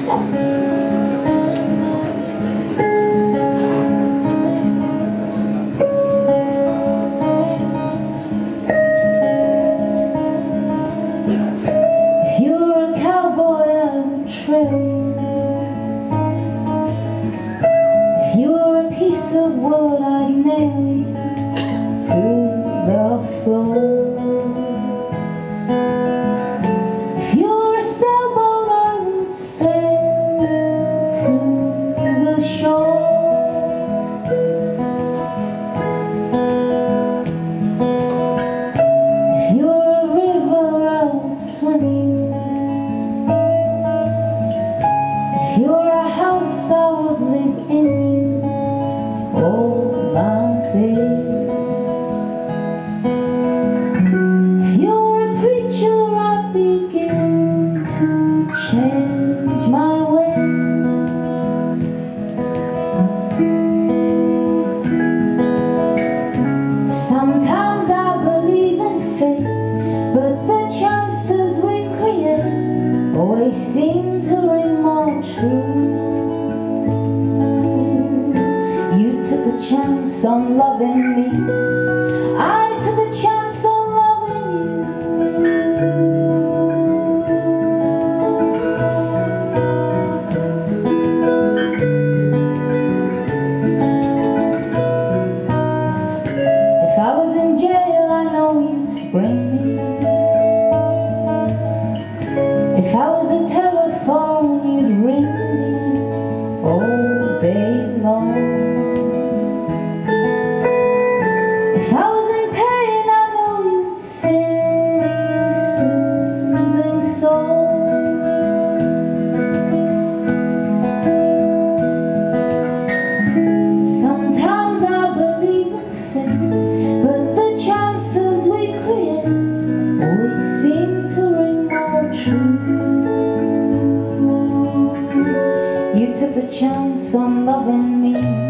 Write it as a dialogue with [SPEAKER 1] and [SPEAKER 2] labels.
[SPEAKER 1] If you were a piece of wood, I'd nail you to the floor. If you were a sailboat, I would sail to the shore. If you were a river, I would swim you. If you were a house, I would live in you all my days. If you were a preacher, I'd begin to change my ways. Sometimes I believe in fate, but the chances we create always seem to ring more true. You took a chance on loving me, I took a chance on loving you. If I was in jail, I know you'd spring me. If I was a telephone, you'd ring me all day long. If I was in pain, I know you'd sing me soothing songs. Sometimes I believe in fate, but the chances we create always seem to ring more true. You took a chance on loving me,